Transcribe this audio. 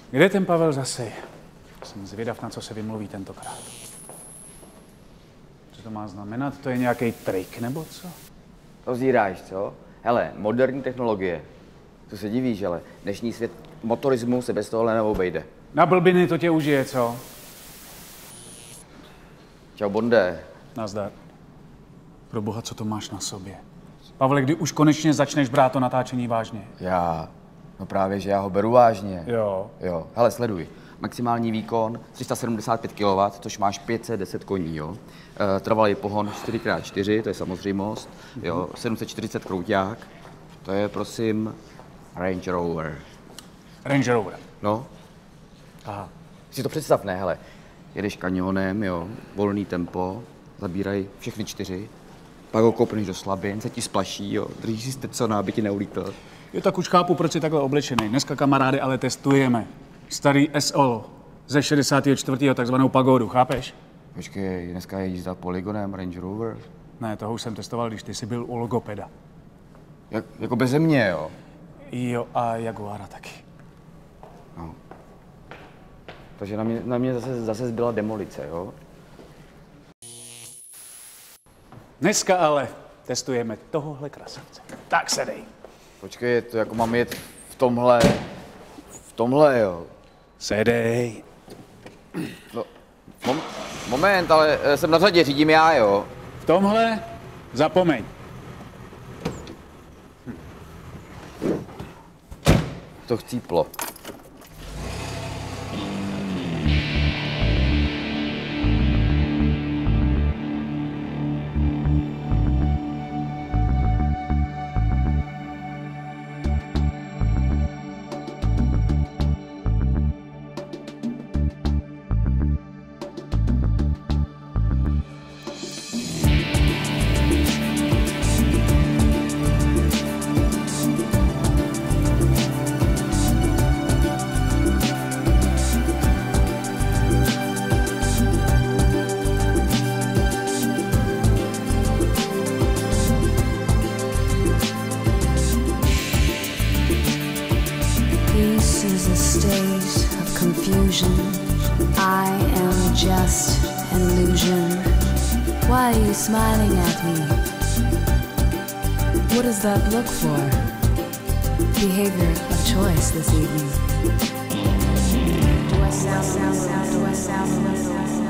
Kde je ten Pavel zase? Jsem zvědav, na co se vymluví tentokrát. Co to má znamenat? To je nějaký trik, nebo co? Rozíráš, co? Hele, moderní technologie. Co se divíš, ale dnešní svět motorismu se bez tohohle neobejde. Na blbiny to tě užije, co? Čau, Bonde. Nazdar. Pro boha, co to máš na sobě? Pavle, kdy už konečně začneš brát to natáčení vážně? No právě, že já ho beru vážně. Jo. Hele, sleduj. Maximální výkon 375 kW, což máš 510 koní, jo. Trvalý pohon 4x4, to je samozřejmost, jo. 740 krouťák, to je, prosím, Range Rover. Range Rover. No. Aha. Si to představ, ne, hele. Jedeš kanionem, jo, volný tempo, zabírají všechny 4, pak ho kopneš do slabin, se ti splaší, jo, držíš si Stetsona, aby ti neulítl. Jo, tak už chápu, proč jsi takhle oblečený. Dneska, kamarády, ale testujeme starý SO ze 64. takzvanou pagodu, chápeš? Počkej, dneska je jízda polygonem Range Rover. Ne, toho už jsem testoval, když ty jsi byl u logopeda. Jako beze mě, jo? Jo, a Jaguara taky. No. Takže na mě zase zbyla demolice, jo? Dneska ale testujeme tohohle krasavce. Tak se dej. Počkej, to jako mám jet v tomhle, jo? Sedej. No, moment, ale jsem na řadě, řídím já, jo? V tomhle zapomeň. To chcíplo. I am just an illusion. Why are you smiling at me? What does that look for? Behavior of choice this evening. Do I sound?